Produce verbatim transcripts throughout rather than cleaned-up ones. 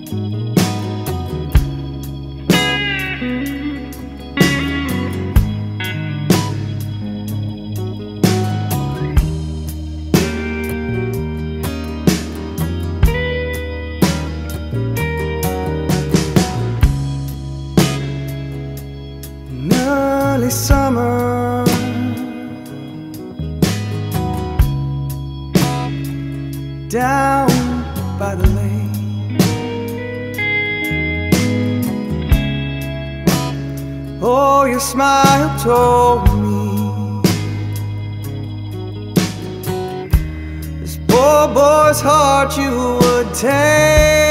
Early summer, down by the lake. Oh, your smile told me this poor boy's heart you would take.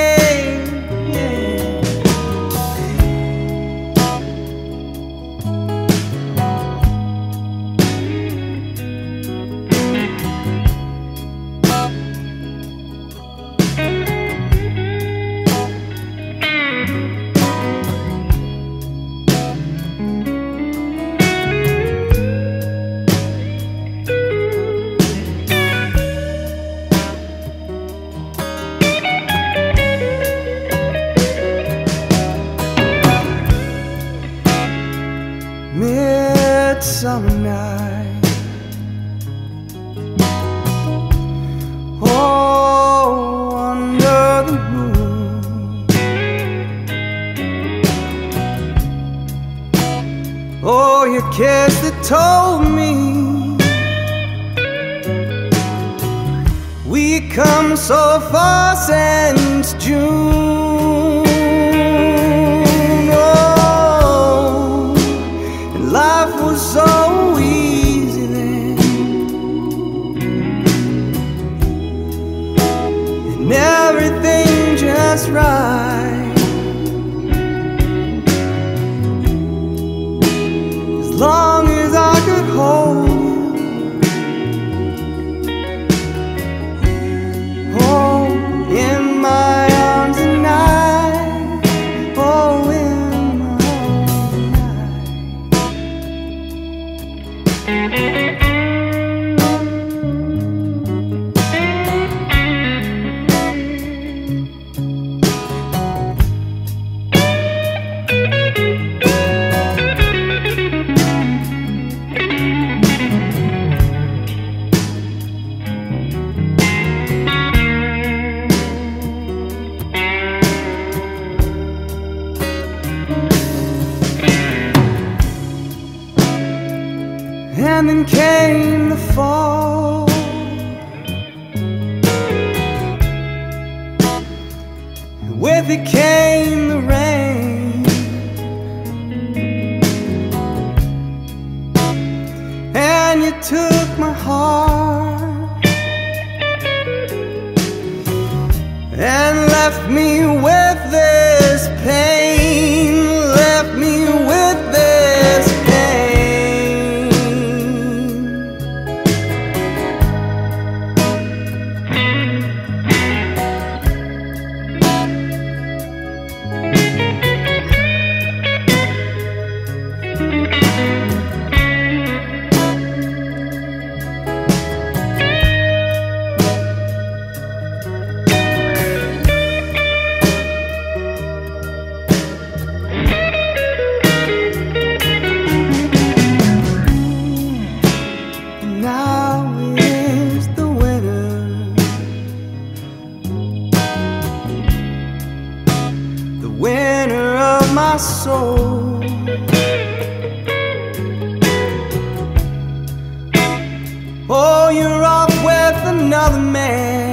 Midsummer night, oh, under the moon. Oh, your kiss that told me we come so far since June. Life was so easy then, and everything just right. As long as I could hold you, oh, in my arms at night, oh, in And then came the fall, and with it came the rain, and you took my heart and left me with this pain, left me with this pain. Winner of my soul, oh, you're off with another man.